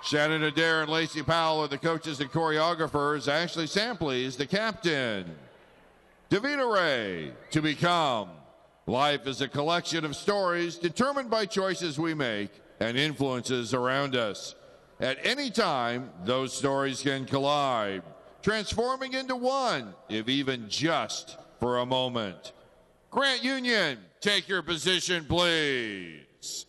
Shannon Adair and Lacey Powell are the coaches and choreographers. Ashley Sampley is the captain. Davina Ray, to become. Life is a collection of stories determined by choices we make and influences around us. At any time, those stories can collide, transforming into one, if even just for a moment. Grant Union, take your position, please.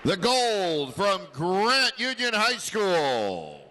The gold from Grant Union High School.